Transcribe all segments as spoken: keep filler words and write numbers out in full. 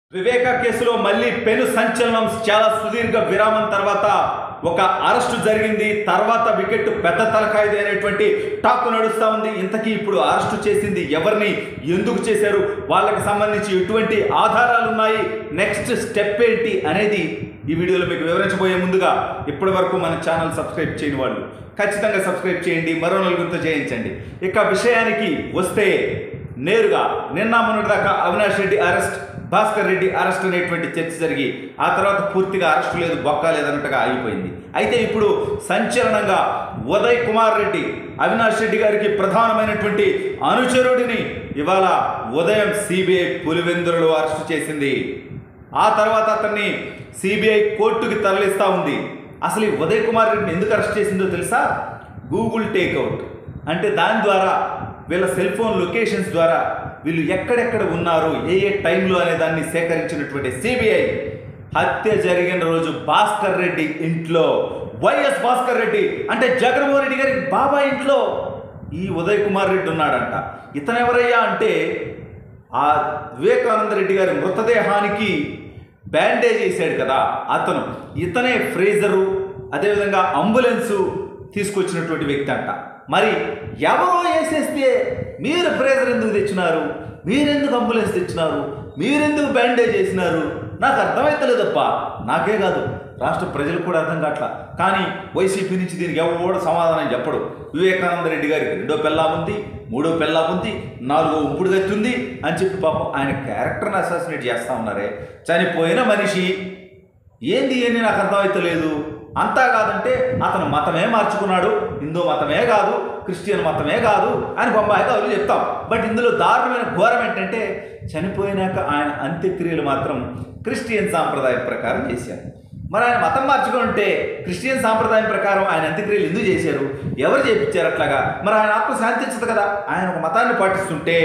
వివేక కేసులో మళ్ళీ పెను సంచలనం. చాలా సుదీర్ఘ విరామం తర్వాత ఒక అరెస్టు జరిగింది. తర్వాత వికెట్ పెద్ద తలకాయది అనేటువంటి టాక్ నడుస్తూ ఉంది. ఇంతకీ ఇప్పుడు అరెస్టు చేసింది ఎవరిని, ఎందుకు చేశారు, వాళ్ళకి సంబంధించి ఎటువంటి ఆధారాలు ఉన్నాయి, నెక్స్ట్ స్టెప్ ఏంటి అనేది ఈ వీడియోలో మీకు వివరించబోయే ముందుగా ఇప్పటి వరకు మన ఛానల్ సబ్స్క్రైబ్ చేయని వాళ్ళు ఖచ్చితంగా సబ్స్క్రైబ్ చేయండి, మరో నలుగురితో చేయించండి. ఇక విషయానికి వస్తే నేరుగా నిన్న మొన్నటి దాకా అవినాష్ రెడ్డి అరెస్ట్, భాస్కర్ రెడ్డి అరెస్ట్ అనేటువంటి చర్చ జరిగి ఆ తర్వాత పూర్తిగా అరెస్ట్ లేదు, బొక్క లేదన్నట్టుగా ఆగిపోయింది. అయితే ఇప్పుడు సంచలనంగా ఉదయ్ కుమార్ రెడ్డి, అవినాష్ రెడ్డి గారికి ప్రధానమైనటువంటి అనుచరుడిని ఇవాళ ఉదయం సిబిఐ పులివెందులలో అరెస్టు చేసింది. ఆ తర్వాత అతన్ని సిబిఐ కోర్టుకి తరలిస్తూ ఉంది. అసలు ఈ ఉదయ్ కుమార్ రెడ్డిని ఎందుకు అరెస్ట్ చేసిందో తెలుసా? గూగుల్ టేక్అవుట్ అంటే దాని ద్వారా వీళ్ళ సెల్ ఫోన్ లొకేషన్స్ ద్వారా వీళ్ళు ఎక్కడెక్కడ ఉన్నారు, ఏ ఏ టైంలో అనే దాన్ని సేకరించినటువంటి సిబిఐ హత్య జరిగిన రోజు భాస్కర్ రెడ్డి ఇంట్లో, వైఎస్ భాస్కర్ రెడ్డి అంటే జగన్మోహన్ రెడ్డి గారి బాబాయ్ ఇంట్లో ఈ ఉదయ్ కుమార్ రెడ్డి ఉన్నాడంట. ఇతను ఎవరయ్యా అంటే ఆ వివేకానంద రెడ్డి గారి మృతదేహానికి బ్యాండేజ్ వేసాడు కదా అతను. ఇతనే ఫ్రీజరు, అదేవిధంగా అంబులెన్సు తీసుకొచ్చినటువంటి వ్యక్తి అంట. మరి ఎవరో వేసేస్తే మీరు ఫ్రీజర్ ఎందుకు తెచ్చినారు, మీరెందుకు అంబులెన్స్ తెచ్చినారు, మీరెందుకు బ్యాండేజ్ చేసినారు, నాకు అర్థమవుతలేదప్ప. నాకే కాదు, రాష్ట్ర ప్రజలకు కూడా అర్థం కావట్లా. కానీ వైసీపీ నుంచి దీనికి ఎవరు సమాధానం చెప్పడు. వివేకానంద రెడ్డి గారికి రెండో పెళ్ళాం ఉంది, మూడో పెళ్ళాం ఉంది, నాలుగో ఉంపుడు గత్తుంది అని చెప్పి పాపం ఆయన క్యారెక్టర్ని అసాసినేట్ చేస్తూ ఉన్నారే. చనిపోయిన మనిషి ఏంది ఏంది నాకు అర్థమవుతలేదు. అంతా కాదంటే అతను మతమే మార్చుకున్నాడు, హిందూ మతమే కాదు, క్రిస్టియన్ మతమే కాదు అని బొంబాయిగా వాళ్ళు చెప్తాం. బట్ ఇందులో దారుణమైన ఘోరం ఏంటంటే చనిపోయినాక ఆయన అంత్యక్రియలు మాత్రం క్రిస్టియన్ సాంప్రదాయం ప్రకారం చేశారు. మరి ఆయన మతం మార్చుకుంటే క్రిస్టియన్ సాంప్రదాయం ప్రకారం ఆయన అంత్యక్రియలు ఎందుకు చేశారు, ఎవరు చేయించారు అట్లాగా? మరి ఆయన ఆత్మ శాంతించదు కదా. ఆయన ఒక మతాన్ని పాటిస్తుంటే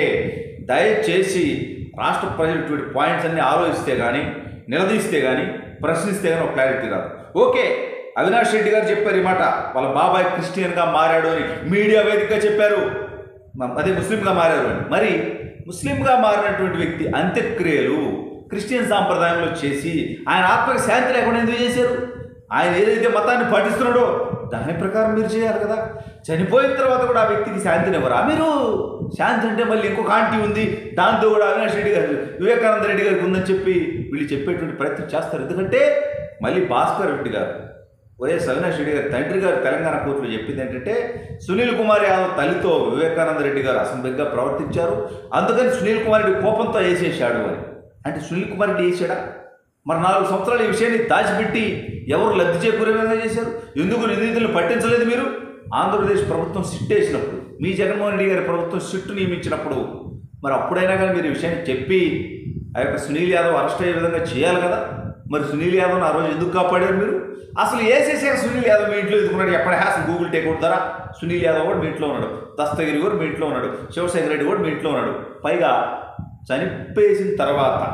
దయచేసి రాష్ట్ర ప్రజలు ఇటువంటి పాయింట్స్ అన్ని ఆలోచిస్తే కానీ, నిలదీస్తే కానీ, ప్రశ్నిస్తే కానీ ఒక క్లారిటీ రాదు. ఓకే, అవినాష్ రెడ్డి గారు చెప్పారు ఈ మాట, వాళ్ళ బాబాయ్ క్రిస్టియన్గా మారాడు అని మీడియా వేదికగా చెప్పారు, అదే ముస్లింగా మారారు అని. మరి ముస్లింగా మారినటువంటి వ్యక్తి అంత్యక్రియలు క్రిస్టియన్ సాంప్రదాయంలో చేసి ఆయన ఆత్మకి శాంతి లేకుండా ఎందుకు చేశారు? ఆయన ఏదైతే మతాన్ని పాటిస్తున్నాడో దాని ప్రకారం మీరు చేయాలి కదా. చనిపోయిన తర్వాత కూడా ఆ వ్యక్తికి శాంతిని ఎవరా మీరు? శాంతి అంటే మళ్ళీ ఇంకొక ఆంటీ ఉంది, దాంతో కూడా అవినాష్ రెడ్డి గారు వివేకానంద రెడ్డి గారికి ఉందని చెప్పి వీళ్ళు చెప్పేటువంటి ప్రయత్నం చేస్తారు. ఎందుకంటే మళ్ళీ భాస్కర్ రెడ్డి గారు, వైఎస్ అవినాష్ రెడ్డి గారి తండ్రి గారు తెలంగాణ కోర్టులో చెప్పింది ఏంటంటే సునీల్ కుమార్ యాదవ్ తల్లితో వివేకానంద రెడ్డి గారు అసంబద్ధంగా ప్రవర్తించారు, అందుకని సునీల్ కుమార్ రెడ్డి కోపంతో వేసేసాడు అని. అంటే సునీల్ కుమార్ రెడ్డి వేసాడా? మరి నాలుగు సంవత్సరాలు ఈ విషయాన్ని దాచిపెట్టి ఎవరు లబ్ధి చేకూరే విధంగా చేశారు? ఎందుకు నిందితులను పట్టించలేదు మీరు? ఆంధ్రప్రదేశ్ ప్రభుత్వం సిట్ వేసినప్పుడు, మీ జగన్మోహన్ రెడ్డి గారి ప్రభుత్వం సిట్టు నియమించినప్పుడు మరి అప్పుడైనా కానీ మీరు ఈ విషయాన్ని చెప్పి ఆ యొక్క సునీల్ యాదవ్ అరెస్ట్ అయ్యే విధంగా చేయాలి కదా. మరి సునీల్ యాదవ్ని ఆ రోజు ఎందుకు కాపాడారు మీరు? అసలు వేసేసాక సునీల్ యాదవ్ మీ ఇంట్లో ఎందుకున్నాడు? ఎక్కడ హ్యాస్ గూగుల్ టేక్అవుట్ ద్వారా సునీల్ యాదవ్ కూడా మీ ఇంట్లో ఉన్నాడు, దస్తగిరి కూడా మీ ఇంట్లో ఉన్నాడు, శివశంకర్ రెడ్డి కూడా మీ ఇంట్లో ఉన్నాడు. పైగా చనిపోసిన తర్వాత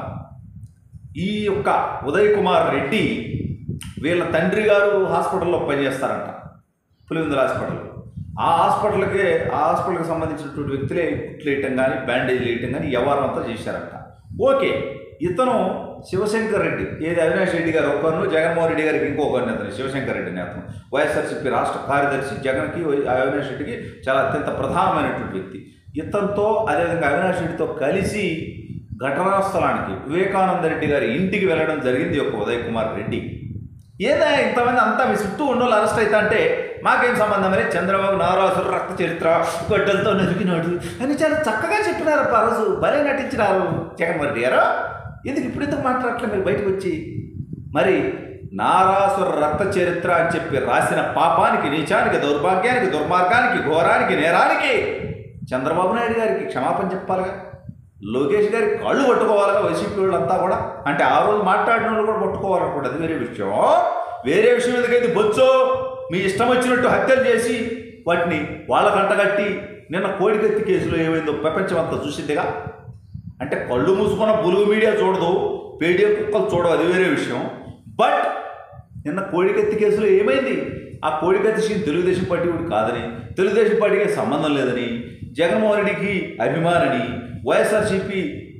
ఈ యొక్క ఉదయ్ కుమార్ రెడ్డి వీళ్ళ తండ్రి గారు హాస్పిటల్లో పనిచేస్తారంట, పులివెందుల హాస్పిటల్. ఆ హాస్పిటల్కే ఆ హాస్పిటల్కి సంబంధించినటువంటి వ్యక్తులే కుట్లు వేయటం కానీ, బ్యాండేజ్ వేయటం కానీ వ్యవహారం అంతా చేశారంట. ఓకే, ఇతను శివశంకర్ రెడ్డి, ఏది అవినాష్ రెడ్డి గారు ఒకరిను, జగన్మోహన్ రెడ్డి గారికి ఇంకొకరిని, అతను శివశంకర్ రెడ్డిని, అతను వైఎస్ఆర్సీపీ రాష్ట్ర కార్యదర్శి, జగన్కి అవినాష్ రెడ్డికి చాలా అత్యంత ప్రధానమైనటువంటి వ్యక్తి. ఇతనితో అదేవిధంగా అవినాష్ రెడ్డితో కలిసి ఘటనా స్థలానికి వివేకానంద రెడ్డి గారి ఇంటికి వెళ్ళడం జరిగింది ఒక ఉదయ్ కుమార్ రెడ్డి. ఏదా ఇంతమంది అంతా మీ చుట్టూ ఉన్నోళ్ళు అరెస్ట్ అవుతా అంటే మాకేం సంబంధం అని చంద్రబాబు నారాసురు రక్త చరిత్ర గొడ్డలతో నరికినాడు అని చాలా చక్కగా చెప్పినారు. ఆ రోజు భలే నటించినారు జగన్మోహన్ రెడ్డి గారు. ఎందుకు ఇప్పుడు ఎందుకు మాట్లాడట్లే మీరు బయటకు వచ్చి? మరి నారాసుర రక్త చరిత్ర అని చెప్పి రాసిన పాపానికి, నీచానికి, దౌర్భాగ్యానికి, దుర్మార్గానికి, ఘోరానికి, నేరానికి చంద్రబాబు నాయుడు గారికి క్షమాపణ చెప్పాలిగా, లోకేష్ గారికి కాళ్ళు పట్టుకోవాలిగా వైసీపీ వాళ్ళంతా కూడా. అంటే ఆ రోజు మాట్లాడిన వాళ్ళు కూడా పట్టుకోవాలనుకుంటే అది వేరే విషయం. వేరే విషయం ఎందుకైతే బొచ్చో మీ ఇష్టం వచ్చినట్టు హత్యలు చేసి వాటిని వాళ్ళ కంటగట్టి నిన్న కోడికత్తి కేసులో ఏమైందో ప్రపంచం అంతా చూసిందిగా. అంటే కళ్ళు మూసుకున్న బులుగు మీడియా చూడదు, పేడిఎం కుక్కలు చూడవు, అది వేరే విషయం. బట్ నిన్న కోడికత్తి కేసులో ఏమైంది? ఆ కోడికత్తి సీన్ తెలుగుదేశం పార్టీ కూడా కాదని, తెలుగుదేశం పార్టీకి సంబంధం లేదని, జగన్మోహన్ రెడ్డికి అభిమానిని, వైఎస్ఆర్సీపీ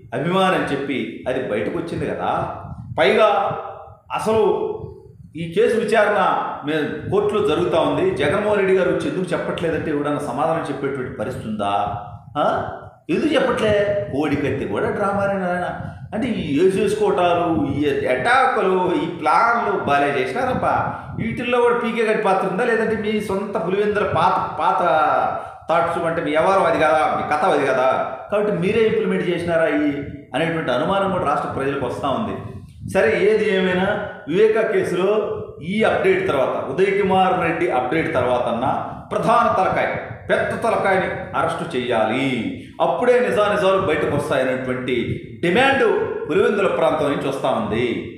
అభిమానం అని చెప్పి అది బయటకు వచ్చింది కదా. పైగా అసలు ఈ కేసు విచారణ మేము కోర్టులో జరుగుతూ ఉంది. జగన్మోహన్ రెడ్డి గారు వచ్చి ఎందుకు చెప్పట్లేదంటే ఎవడన్నా సమాధానం చెప్పేటువంటి పరిస్థితి ఉందా? ఎందుకు చెప్పట్లే? కోడికత్తి కూడా డ్రామానే నాయన. అంటే ఈ వేసేసుకోవటాలు, ఈ అటాకులు, ఈ ప్లాన్లు బాలే చేసినారప్ప. వీటిల్లో కూడా పీకే గడి పాత్ర ఉందా? లేదంటే మీ సొంత పులివెందుల పాత పాత థాట్స్ అంటే మీ వ్యవహారం అది కదా, మీ కథ అది కదా, కాబట్టి మీరే ఇంప్లిమెంట్ చేసినారా ఈ అనేటువంటి అనుమానం కూడా రాష్ట్ర ప్రజలకు వస్తూ ఉంది. సరే, ఏది ఏమైనా వివేకా కేసులో ఈ అప్డేట్ తర్వాత, ఉదయ్ కుమార్ రెడ్డి అప్డేట్ తర్వాత అన్న ప్రధాన తలకాయ, పెద్ద తలకాయని అరెస్టు చేయాలి, అప్పుడే నిజానిజాలు బయటకు వస్తాయనేటువంటి డిమాండ్ పులివెందుల ప్రాంతం నుంచి వస్తూ ఉంది.